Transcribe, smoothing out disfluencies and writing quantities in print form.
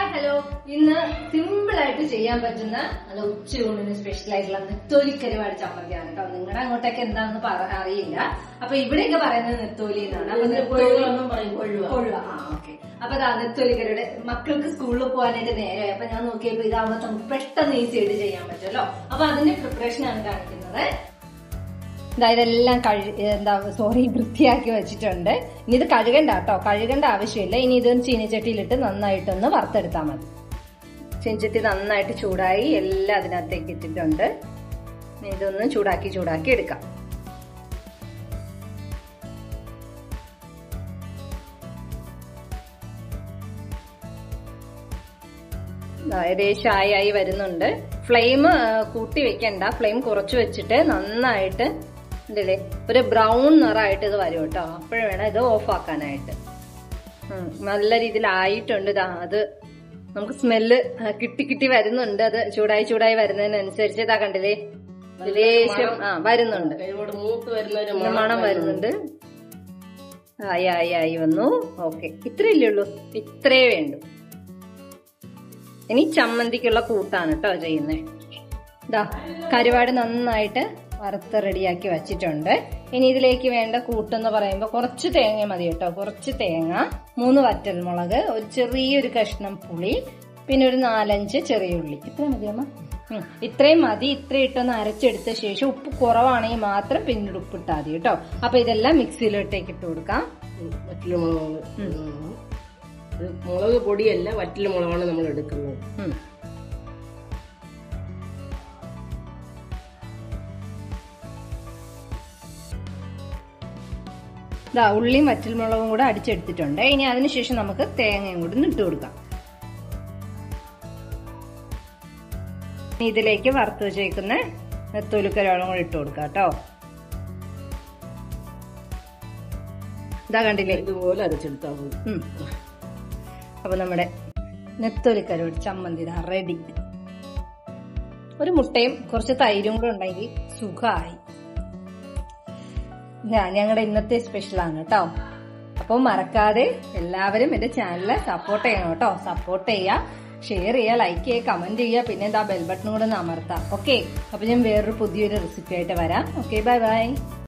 Hello. ഇന്ന് simple ആയിട്ട് ചെയ്യാൻ പറ്റുന്ന നല്ല ഉച്ചയൂണിന് സ്പെഷ്യൽ ആയിട്ടുള്ള നെത്തോലിക്കരുവാട് ചമ്മന്തിയാണ് കേട്ടോ. നിങ്ങളുടെ അങ്ങോട്ടൊക്കെ എന്താണെന്ന് അറിയില്ല. അപ്പൊ ഇവിടെയൊക്കെ പറയുന്നത് നെത്തോലി എന്നാണ്. അപ്പൊ ഓക്കെ. അപ്പൊ അതാ നെത്തോലിക്കരുടെ മക്കൾക്ക് സ്കൂളിൽ പോകാനായിട്ട് നേരെ. അപ്പൊ ഞാൻ നോക്കിയപ്പോ ഇതാവുമ്പോ നമുക്ക് പെട്ടെന്ന് ഈസി ആയിട്ട് ചെയ്യാൻ പറ്റുമല്ലോ. അപ്പൊ അതിന്റെ പ്രിപ്പറേഷൻ ആണ് കാണിക്കുന്നത്. ഇതെല്ലാം വൃത്തിയാക്കി വെച്ചിട്ടുണ്ട്. ഇനി ഇത് കഴുകണ്ട കേട്ടോ, കഴുകേണ്ട ആവശ്യമില്ല. ഇനി ഇത് ചീനിച്ചട്ടിയിലിട്ട് നന്നായിട്ടൊന്ന് വറുത്തെടുത്താൽ മതി. ചീനിച്ചട്ടി നന്നായിട്ട് ചൂടായി എല്ലാം അതിനകത്തേക്ക് ഇട്ടിട്ടുണ്ട്. ഇതൊന്ന് ചൂടാക്കി എടുക്കാം. ഏകദേശം ആയി വരുന്നുണ്ട്. ഫ്ലെയിം കൂട്ടി വെക്കണ്ട, ഫ്ലെയിം കുറച്ച് വെച്ചിട്ട് നന്നായിട്ട് ഇതിലെ ഒരു ബ്രൗൺ നിറമായിട്ട് ഇത് വരും കേട്ടോ. അപ്പോഴും വേണം ഇത് ഓഫ് ആക്കാനായിട്ട്. നല്ല രീതിയിൽ ആയിട്ടുണ്ട്. അത് നമുക്ക് സ്മെല്ല് കിട്ടി വരുന്നുണ്ട്. അത് ചൂടായി വരുന്നതിനനുസരിച്ച് ഇതാ കണ്ടില്ലേ, ലേശം വരുന്നുണ്ട്, മണം വരുന്നുണ്ട്. ആയി വന്നു. ഓക്കെ, ഇത്രയല്ലേ ഉള്ളൂ, ഇത്രേ വേണ്ടു. ഇനി ചമ്മന്തിക്കുള്ള കൂട്ടാണ് കേട്ടോ ചെയ്യുന്നത്. ഇതാ കരുവാട് നന്നായിട്ട് വറുത്ത് റെഡിയാക്കി വെച്ചിട്ടുണ്ട്. ഇനി ഇതിലേക്ക് വേണ്ട കൂട്ടെന്ന് പറയുമ്പോൾ കുറച്ച് തേങ്ങ മതി കേട്ടോ. കുറച്ച് തേങ്ങ, 3 വറ്റൽമുളക്, ഒരു ചെറിയൊരു കഷ്ണം പുളി, പിന്നെ ഒരു 4-5 ചെറിയ ഉള്ളി. ഇത്രയും മതി അമ്മ? ഇത്രയും മതി. ഇത്രയും ഇട്ടൊന്ന് അരച്ചെടുത്ത ശേഷം ഉപ്പ് കുറവാണെങ്കിൽ മാത്രം പിന്നീട് ഉപ്പിട്ടാൽ മതി കേട്ടോ. അപ്പൊ ഇതെല്ലാം മിക്സിയിലോട്ടേക്ക് ഇട്ട് കൊടുക്കാം. മുളക് പൊടിയല്ല, വറ്റൽ മുളകാണ് നമ്മൾ എടുക്കുന്നത്. ഉള്ളിയും വറ്റൽമുളകും കൂടെ അടിച്ചെടുത്തിട്ടുണ്ട്. ഇനി അതിനുശേഷം നമുക്ക് തേങ്ങയും കൂടി ഇട്ട് കൊടുക്കാം. ഇതിലേക്ക് വറുത്ത് വെച്ചേക്കുന്ന നെത്തോലിക്കരുവാടും കൂടി ഇട്ട് കൊടുക്കാം കേട്ടോ. ഇതാ കണ്ടില്ലേ, ഇതുപോലെ അരച്ചെടുത്താൽ മതി. അപ്പൊ നമ്മുടെ നെത്തോലിക്കരുവാട് ചമ്മന്തി ഇതാ റെഡി. ഒരു മുട്ടയും കുറച്ച് തൈരും കൂടെ ഉണ്ടെങ്കിൽ സുഖമായി. ഞങ്ങളുടെ ഇന്നത്തെ സ്പെഷ്യലാണ് കേട്ടോ. അപ്പോൾ മറക്കാതെ എല്ലാവരും എന്റെ ചാനലിനെ സപ്പോർട്ട് ചെയ്യണം കേട്ടോ. സപ്പോർട്ട് ചെയ്യുക, ഷെയർ ചെയ്യുക, ലൈക്ക് ചെയ്യുക, കമന്റ് ചെയ്യുക, പിന്നെ എന്താ ബെൽ ബട്ടൺ കൂടെ ഒന്ന് അമർത്താം. ഓക്കെ, അപ്പൊ ഞാൻ വേറൊരു പുതിയൊരു റെസിപ്പി ആയിട്ട് വരാം. Okay, by.